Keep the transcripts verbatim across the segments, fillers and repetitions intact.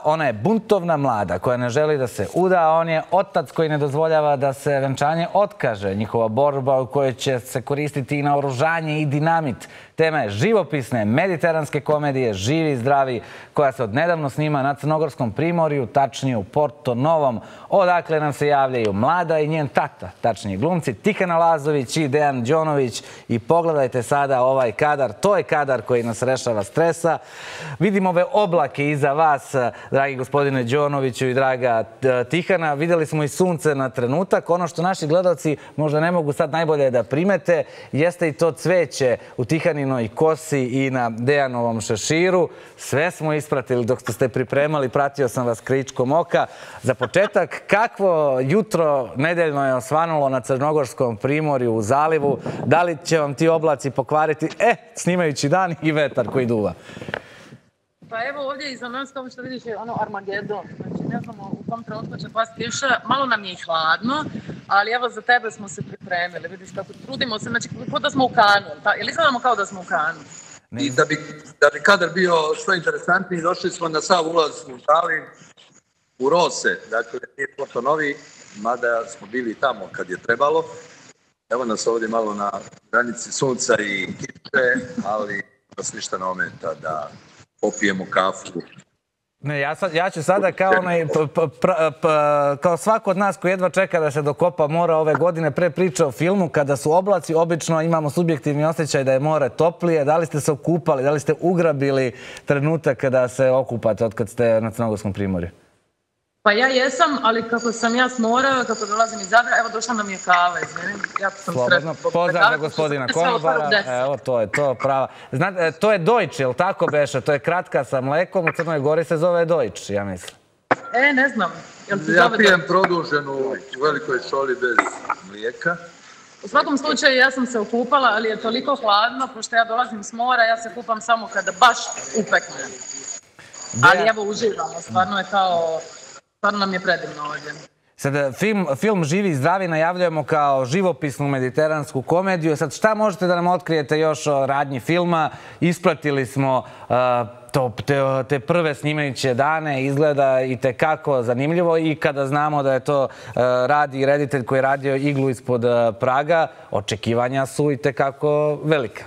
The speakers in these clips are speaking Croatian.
Ona je buntovna mlada koja ne želi da se uda, on je otac koji ne dozvoljava da se venčanje otkaže. Njihova borba u kojoj će se koristiti i naoružanje i dinamit. Tema je živopisne mediteranske komedije Živi i zdravi, koja se odnedavno snima na Crnogorskom primorju, tačnije u Porto Novom, odakle nam se javljaju mlada i njen tata, tačnije glumci Tihana Lazović i Dejan Đonović. I pogledajte sada ovaj kadar, to je kadar koji nas rešava stresa. Vidimo ove oblake iza vas, dragi gospodine Đonoviću i draga Tihana. Vidjeli smo i sunce na trenutak. Ono što naši gledalci možda ne mogu sad najbolje da primete jeste i to cveće u Tihaninoj kosi i na Dejanovom šeširu. Sve smo ispratili dok ste pripremali, pratio sam vas kričkom oka. Za početak, kakvo jutro nedeljno je osvanulo na Crnogorskom primorju u zalivu? Da li će vam ti oblaci pokvariti, e, snimajući dan i vetar koji duva? Pa evo ovdje iza nas, kao što vidiš, je ono Armagedon. Znači ne znamo u kom trenutku će pasti kiša. Malo nam je i hladno, ali evo za tebe smo se pripremili. Vidiš kako trudimo se, znači kao da smo u Kanu. Ili izgledamo kao da smo u Kanu? I da bi, da bi kadar bio što interesantniji, došli smo na sav ulaz u Zalin, u Rose, dakle nije Porto Novi, mada smo bili tamo kad je trebalo. Evo nas ovdje malo na granici sunca i kiše, ali nas ništa ne ometa da popijemo kafu. Ne, ja, sad, ja ću sada kao, onaj, p, p, p, p, kao svako od nas koji jedva čeka da se dokopa mora ove godine, pre priče o filmu, kada su oblaci, obično imamo subjektivni osjećaj da je more toplije. Da li ste se okupali, da li ste ugrabili trenutak kada se okupate od kad ste na Crnogorskom primorju? Pa ja jesam, ali kako sam ja s mora, kako dolazim iz Zadra, evo došla nam je kava, izvinim. Ja sam slobodno, pozdrav za gospodina konobara, evo to je to prava. Znate, to je Deutsch, je li tako beše? To je kratka sa mlekom, u Crnoj Gori se zove Deutsch, ja mislim. E, ne znam. Jel se ja zove pijem Deutsch? produženu u velikoj šoli bez mlijeka. U svakom slučaju ja sam se okupala, ali je toliko hladno, pošto ja dolazim s mora, ja se kupam samo kada baš upekne. Ali evo uživamo, stvarno je kao... Stvarno nam je predivno ovdje. Sad, film, film Živi i zdravi najavljujemo kao živopisnu mediteransku komediju. Sad, šta možete da nam otkrijete još o radnji filma? Ispratili smo uh, to, te, te prve snimajuće dane, izgleda i tekako zanimljivo i kada znamo da je to uh, radi reditelj koji je radio Iglu ispod uh, praga, očekivanja su i tekako velika.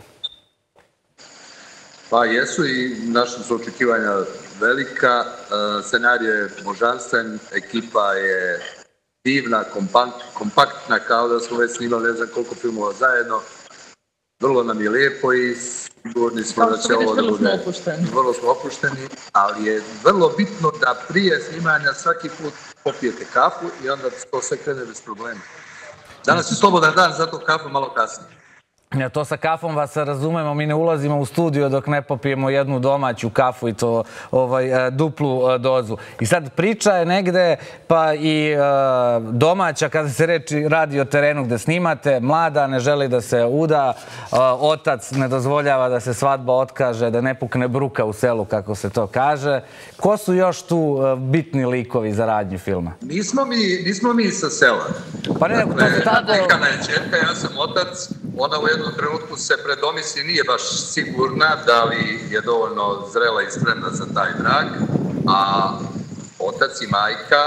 Pa jesu i naša su očekivanja velika, scenarij je božanstven, ekipa je divna, kompakt, kompaktna, kao da smo već snimali ne znam koliko filmova zajedno. Vrlo nam je lijepo i sigurni smo da će ovo da bude... Vrlo smo opušteni, ali je vrlo bitno da prije snimanja svaki put popijete kafu i onda to sve krene bez problema. Danas je slobodan dan, zato kafu malo kasnije. Ja, to sa kafom vas razumemo, mi ne ulazimo u studio dok ne popijemo jednu domaću kafu i to ovaj, duplu dozu. I sad priča je negde, pa i e, domaća, kada se reči radi o terenu gde snimate, mlada ne želi da se uda, e, otac ne dozvoljava da se svadba otkaže, da ne pukne bruka u selu, kako se to kaže. Ko su još tu bitni likovi za radnju filma? Nismo mi, nismo mi sa sela. Pa ne, dakle, to se tako... Tihana je čerka, ja sam otac, ona u jednom trenutku se predomisli, nije baš sigurna da li je dovoljno zrela i spremna za taj brak, a otac i majka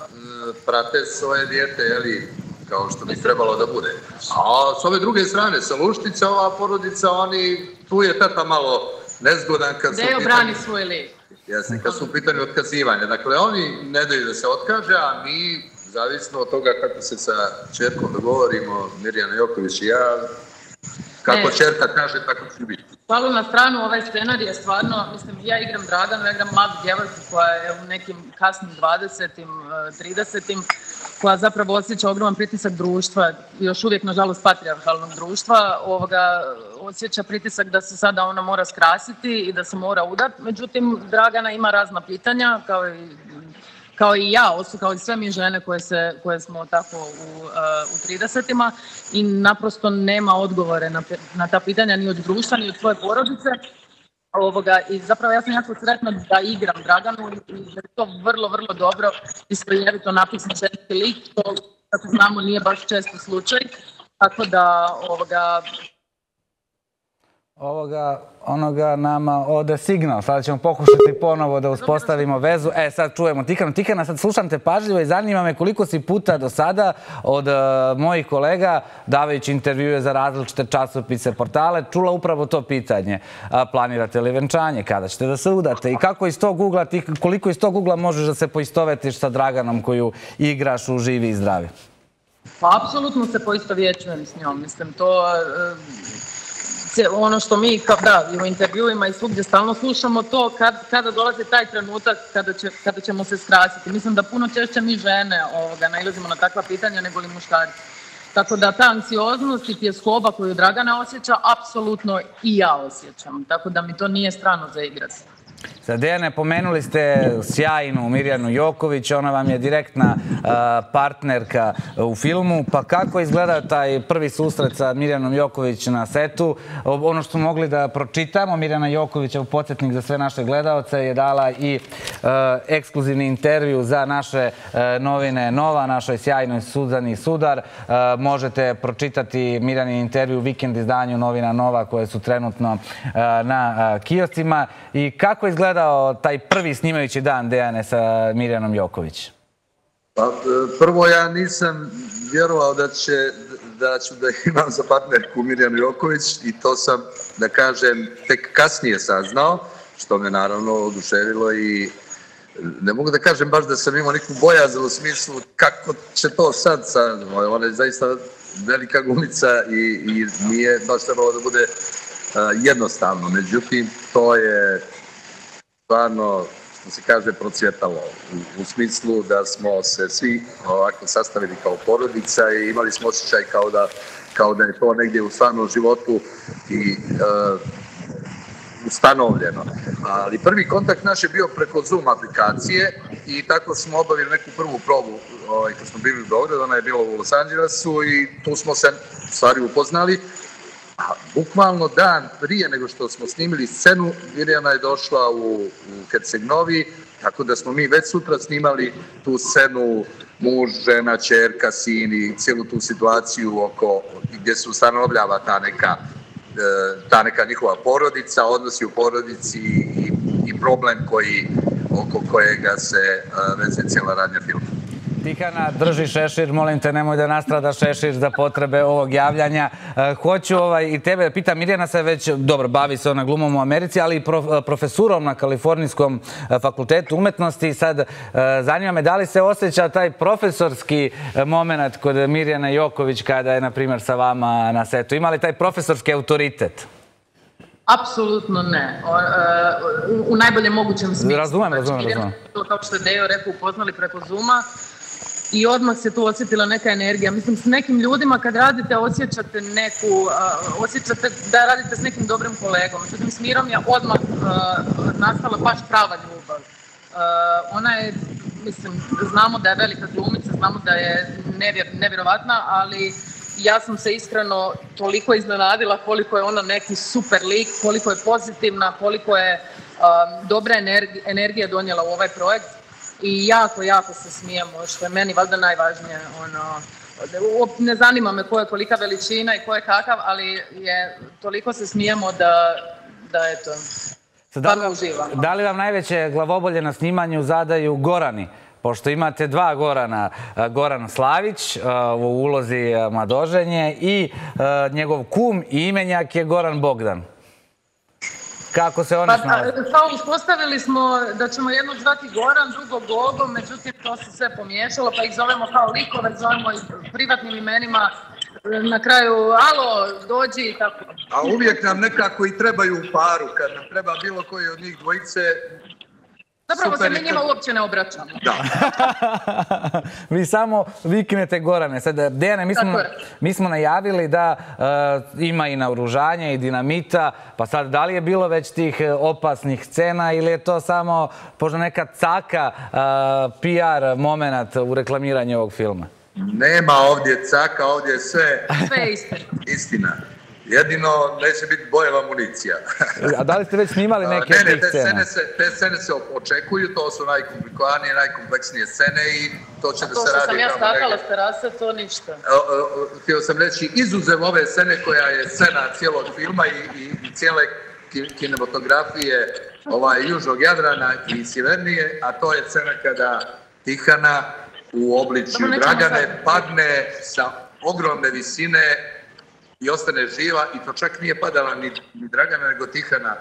prate svoje dijete, jeli, kao što bi trebalo da bude. A s ove druge strane, sa Luštica, ova porodica, oni, tu je tata malo nezgodan kad su... Dejo brani svoj lik. Jasne, kad su u pitanju otkazivanja. Dakle, oni ne daju da se otkaže, a mi, zavisno od toga kako se sa čerkom dogovorimo, Mirjana Joković i ja, kako čerka kaže, tako će biti. Hvala na stranu, ovaj scenarij je stvarno, mislim, ja igram Draganu, ja igram mladu djevojku koja je u nekim kasnim dvadesetim, tridesetim, koja zapravo osjeća ogroman pritisak društva, još uvijek, nažalost, patrijarhalnog društva, ovoga, osjeća pritisak da se sada ona mora skrasiti i da se mora udati. Međutim, Dragana ima razna pitanja, kao i kao i ja, kao i sve mi žene koje, se, koje smo tako u, uh, u tridesetima i naprosto nema odgovore na, na ta pitanja ni od društva, ni od svoje porodice. Ovoga, i zapravo ja sam jako sretna da igram Draganu i da je to vrlo, vrlo dobro istojevito napisan ženski lik, to, kako znamo, nije baš često slučaj. Tako da, ovoga, Ovoga, onoga nama ode signal. Sada ćemo pokušati ponovo da uspostavimo vezu. E, sad čujemo Tihana. Tihana, sad slušam te pažljivo i zanima me koliko si puta do sada od uh, mojih kolega, davajući intervjue za različite časopise, portale, čula upravo to pitanje. A, planirate li venčanje? Kada ćete da se udate? I kako iz tog ugla, ti, koliko iz tog ugla možeš da se poistovetiš sa Draganom koju igraš u Živi i zdravi? Pa, apsolutno se poistovjećujem s njom. Mislim, to... Uh, ono što mi kao da i u intervjuima i svugdje stalno slušamo to kad, kada dolazi taj trenutak kada, će, kada ćemo se skrasiti. Mislim da puno češće mi žene ovoga, nailazimo na takva pitanja nego li muškarci. Tako da ta anksioznost i tjeskoba koju Dragana osjeća, apsolutno i ja osjećam. Tako da mi to nije strano za igrati. Sad, Dejane, pomenuli ste sjajnu Mirjanu Joković, ona vam je direktna uh, partnerka u filmu, pa kako izgleda taj prvi susret sa Mirjanom Joković na setu? Ono što smo mogli da pročitamo, Mirjana Jokovića, u podsjetnik za sve naše gledaoce, je dala i uh, ekskluzivni intervju za naše uh, novine Nova, našoj sjajnoj Suzani Sudar. Uh, možete pročitati Mirjanin intervju u vikend izdanju novina Nova koje su trenutno uh, na uh, kioscima. I kako izgledao taj prvi snimajući dan, Dejane, sa Mirjanom Joković? Pa, prvo, ja nisam vjerovao da, će, da ću da imam za partnerku Mirjanu Joković i to sam, da kažem, tek kasnije saznao, što me naravno oduševilo i ne mogu da kažem baš da sam imao neku bojazan u smislu kako će to sad sad. Ona je zaista velika glumica i, i nije baš trebalo da bude uh, jednostavno. Međutim, to je stvarno, što se kaže, procvjetalo. U, u smislu da smo se svi ovako sastavili kao porodica i imali smo osjećaj kao da, kao da je to negdje u stvarnom životu i uh, ustanovljeno. Ali prvi kontakt naš je bio preko Zoom aplikacije i tako smo obavili neku prvu probu ovaj, kad smo bili u Beogradu, ona je bila u Los Angelesu i tu smo se u stvari upoznali. A bukvalno dan prije nego što smo snimili scenu, Mirjana je došla u, u Herceg-Novi, tako da smo mi već sutra snimali tu scenu muž, žena, ćerka, sin i cijelu tu situaciju oko gdje se ustanovljava ta neka ta neka njihova porodica, odnosi u porodici i, i problem koji, oko kojega se veze cijela radnja filma. Tihana, drži šešir, molim te, nemoj da nastrada šešir za potrebe ovog javljanja. Hoću ovaj, i tebe, pitam, Mirjana se već, dobro, bavi se ona glumom u Americi, ali i profesurom na Kalifornijskom fakultetu umetnosti. Sad, zanima me, da li se osjeća taj profesorski moment kod Mirjana Joković kada je, na primjer, sa vama na setu? Ima li taj profesorski autoritet? Apsolutno ne. O, uh, u, u najboljem mogućem smislu. Razumem, razumem, razumem. To, kao što je Dejo rekao, upoznali preko Zooma i odmah se tu osjetila neka energija. Mislim, s nekim ljudima kad radite osjećate neku, uh, osjećate da radite s nekim dobrim kolegom. Međutim, s Mirom je odmah uh, nastala baš prava ljubav. Uh, ona je, mislim, znamo da je velika glumica, znamo da je nevjer, nevjerovatna, ali ja sam se iskreno toliko iznenadila koliko je ona neki super lik, koliko je pozitivna, koliko je um, dobra energi, energija donijela u ovaj projekt i jako, jako se smijemo, što je meni valjda najvažnije. Ono, ne zanima me koja je kolika veličina i ko je kakav, ali je, toliko se smijemo da, da eto, stvarno uživamo. Da li vam najveće glavobolje na snimanju zadaju Gorani? Pošto imate dva Gorana, Goran Slavić u ulozi Madoženje i njegov kum i imenjak je Goran Bogdan. Kako se oni snalaze? Pa, uspostavili smo da ćemo jednog zvati Goran, drugo Gogo, međutim to se sve pomiješalo, pa ih zovemo kao likove, zovemo ih privatnim imenima. Na kraju, alo, dođi i tako. A uvijek nam nekako i trebaju u paru, kad nam treba bilo koji od njih dvojice. Zapravo se mi njima uopće ne obraćamo. Da. Vi samo viknete Gorane. Sad, Dejane, mi smo, mi smo najavili da uh, ima i naoružanja i dinamita, pa sad, da li je bilo već tih opasnih scena ili je to samo možda neka caka uh, P R moment u reklamiranju ovog filma? Nema ovdje caka, ovdje je sve sve istina. istina. Jedino neće biti bojeva municija. A da li ste već snimali neke ne, ne, tih te scena? scene, se, te scene se očekuju, to su najkomplikovanije, najkompleksnije scene i to će A da to se što radi. sam ja tamo skakala negdje. s terase, to ništa. O, o, Htio sam reći, izuzev ove scene koja je scena cijelog filma i, i, i cijele ki- kinematografije ovaj, Južnog Jadrana i Sjevernije, a to je scena kada Tihana u obličju Dobro, nećemo Dragane sad. padne sa ogromne visine i ostane živa i to čak nije padala ni, ni Dragana nego Tihana.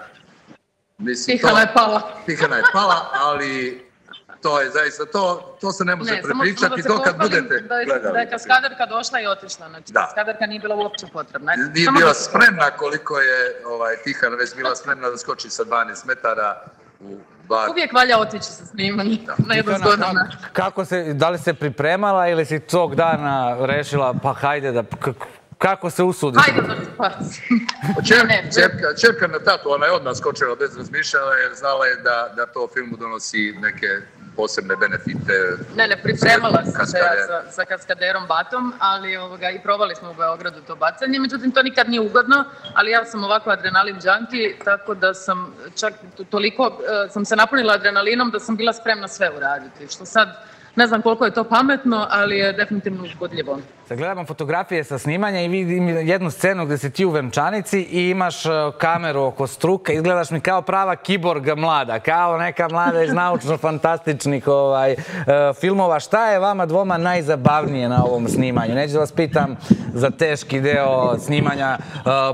Mislim, Tihana to- je pala. Tihana je pala, ali to je zaista, to, to se ne može Ne, samo, samo prepričati, da se to kad pohvalim budete da je, gledali. da je kaskaderka došla i otišla. Znači, Da. kaskaderka nije bila uopće potrebna. Nije Samo bila da se- spremna koliko je ovaj, Tihana već bila spremna da skoči sa dvanaest metara u bar. Uvijek valja otići sa snimanjem na jednu Tihana, zgodan kako- način. Kako se, da li se pripremala ili si tog dana rešila, pa hajde da, k- kako se usudiš? Hajde da se paci. Čer, Ne, čerka, čerka na tatu, ona je odmah skočila bez razmišljanja jer znala je da, da to filmu donosi neke posebne benefite. Ne, ne, pripremala sam se ja Kaskader. sa, sa kaskaderom Batom, ali ovoga, i probali smo u Beogradu to bacanje, međutim to nikad nije ugodno, ali ja sam ovako adrenalin junkie, tako da sam čak to- toliko, e, sam se napunila adrenalinom da sam bila spremna sve uraditi, što sad ne znam koliko je to pametno, ali je definitivno uzbudljivo. Sad gledamo fotografije sa snimanja i vidim jednu scenu gdje si ti u venčanici i imaš e, kameru oko struka. Izgledaš mi kao prava kiborg mlada, kao neka mlada iz naučno-fantastičnih ovaj, e, filmova. Šta je vama dvoma najzabavnije na ovom snimanju? Neću da vas pitam za teški deo snimanja e,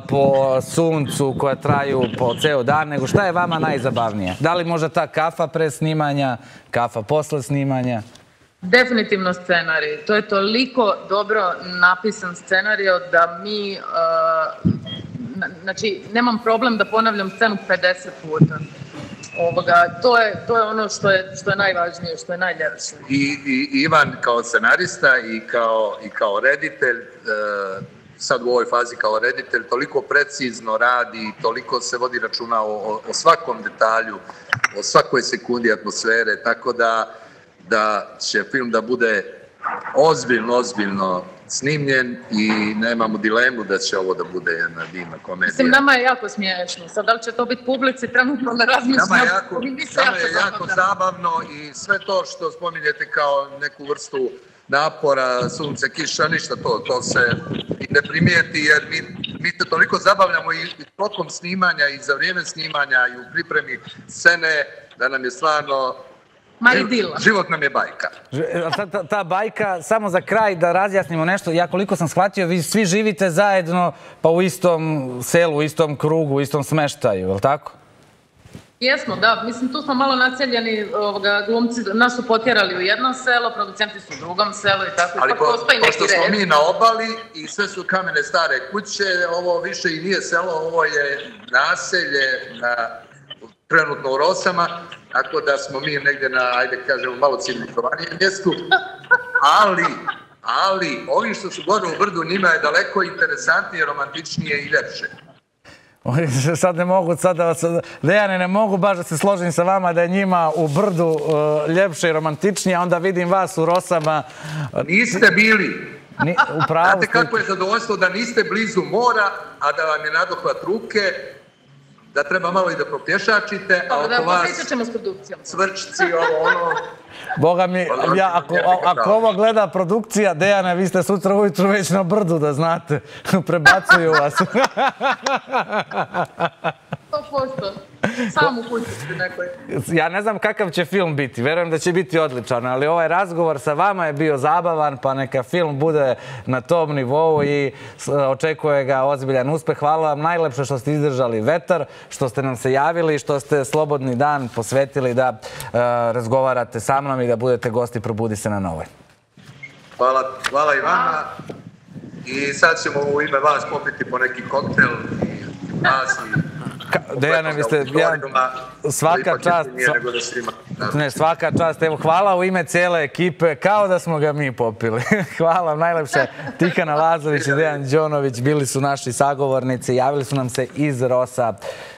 po suncu koja traju po ceo dan, nego šta je vama najzabavnije? Da li možda ta kafa pre snimanja, kafa posle snimanja? Definitivno scenarij. To je toliko dobro napisan scenarij da mi, uh, na- znači, nemam problem da ponavljam scenu pedeset puta. Ovoga, to je, to je ono što je, što je najvažnije, što je najljepše. I, i Ivan kao scenarista i kao, i kao reditelj, e, sad u ovoj fazi kao reditelj, toliko precizno radi, toliko se vodi računa o, o, o svakom detalju, o svakoj sekundi atmosfere, tako da, da će film da bude ozbiljno, ozbiljno snimljen i nemamo dilemu da će ovo da bude jedna divna komedija. Mislim, nama je jako smiješno. Sad, da li će to biti publici, trenutno ne razmišljam. Nama je jako, Mi se nama je jako zabavljamo. zabavno i sve to što spominjete kao neku vrstu napora, sunce, kiša, ništa to, to se i ne primijeti jer mi, mi se toliko zabavljamo i, i tokom snimanja i za vrijeme snimanja i u pripremi scene da nam je stvarno, Maridila. život nam je bajka. Ž- Ta, ta, ta bajka, samo za kraj da razjasnimo nešto, ja koliko sam shvatio, vi svi živite zajedno pa u istom selu, u istom krugu, u istom smeštaju, je li tako? Jesmo, da. Mislim, tu smo malo naseljeni, ovoga, glumci nas su potjerali u jedno selo, producenti su u drugom selu i tako. Ali pa po, postoji neki pošto smo red. mi na obali i sve su kamene stare kuće, ovo više i nije selo, ovo je naselje na, trenutno u Rosama, tako da smo mi negdje na, ajde kažemo, malo civilizovanijem mjestu, ali, ali, ovi što su gore u brdu, njima je daleko interesantnije, romantičnije i ljepše. Oni se sad ne mogu, sad da vas, Dejane, ne mogu baš da se složim sa vama da je njima u brdu uh, ljepše i romantičnije, a onda vidim vas u Rosama. Niste bili. Ni, u pravu Znate ste. kako je zadovoljstvo da niste blizu mora, a da vam je nadohvat ruke, da treba malo i da propješačite, a Dobro, da, oko vas popričat ćemo s produkcijom. cvrčci, ovo ono. Boga mi, ja, ako, ako ovo gleda produkcija, Dejane, vi ste sutra ujutru već na brdu, da znate. Prebacuju vas. sto posto. Sam u kućici nekoj. Ja ne znam kakav će film biti, verujem da će biti odličan, ali ovaj razgovor sa vama je bio zabavan, pa neka film bude na tom nivou i s- očekuje ga ozbiljan uspeh. Hvala vam najlepše što ste izdržali vetar, što ste nam se javili, što ste slobodni dan posvetili da e, razgovarate sa mnom i da budete gosti Probudi se na Novoj. Hvala, hvala i vama. I sad ćemo u ime vas popiti po neki koktel i nas i... Ka- Dejane, vi ste jedan, svaka čast, Nego da svima. Da. ne, svaka čast, evo, hvala u ime cijele ekipe, kao da smo ga mi popili. Hvala vam najlepše. Tihana Lazović i Dejan Đonović bili su naši sagovornici, javili su nam se iz Rosa.